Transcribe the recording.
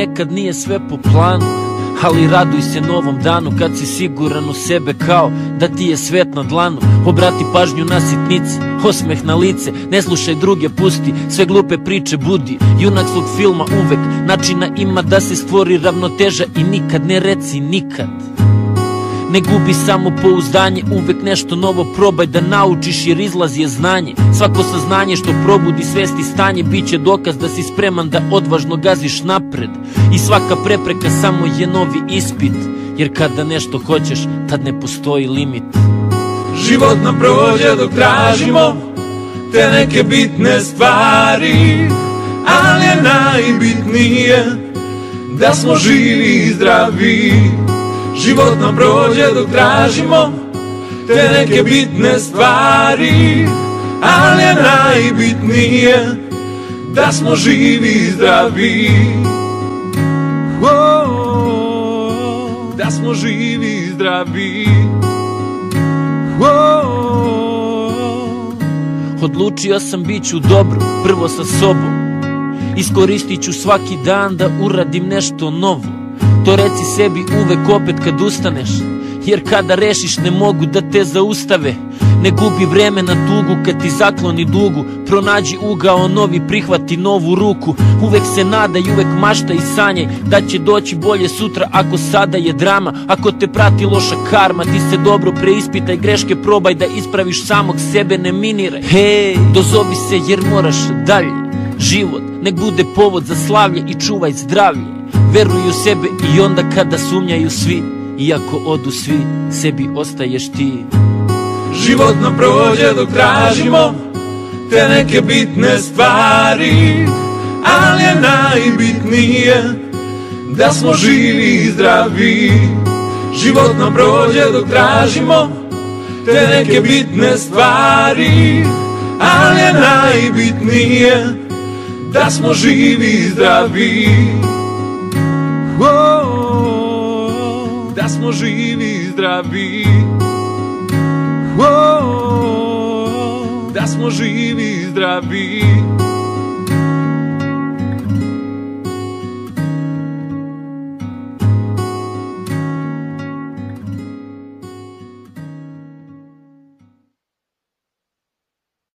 nekad nije sve po planu, ali raduj se novom danu kad si siguran u sebe kao da ti je svet na dlanu. Obrati pažnju na sitnice, osmeh na lice, ne slušaj druge, pusti sve glupe priče, budi junak svog filma uvek, načina ima da se stvori ravnoteža i nikad ne reci nikad. Ne gubi samopouzdanje, uvek nešto novo probaj da naučiš jer izlaz je znanje. Svako saznanje što probudi svest i stanje biće dokaz da si spreman da odvažno gaziš napred. I svaka prepreka samo je novi ispit, jer kada nešto hoćeš tad ne postoji limit. Život nam prođe dok tražimo te neke bitne stvari, ali je najbitnije da smo živi i zdravi. Život nam prođe dok tražimo te neke bitne stvari, ali je najbitnije da smo živi i zdravi. Da smo živi i zdravi. Odlučio sam bit ću dobro, prvo sa sobom. Iskoristit ću svaki dan da uradim nešto novo. To reci sebi uvek opet kad ustaneš, jer kada rešiš ne mogu da te zaustave. Ne gubi vreme na tugu kad ti zakloni dugu, pronađi ugao novi, prihvati novu ruku. Uvek se nadaj, uvek maštaj i sanjaj da će doći bolje sutra ako sada je drama. Ako te prati loša karma, ti se dobro preispitaj, greške probaj da ispraviš, samog sebe ne miniraj. Hej, dozovi se jer moraš dalje, život nek bude povod za slavlje i čuvaj zdravlje. Veruj u sebe i onda kada sumnjaju svi, iako odu svi, sebi ostaješ ti. Život nam prođe dok tražimo te neke bitne stvari, ali je najbitnije da smo živi i zdravi. Život nam prođe dok tražimo te neke bitne stvari, ali je najbitnije da smo živi i zdravi. Da smo živi i zdravi. Da smo živi i zdravi.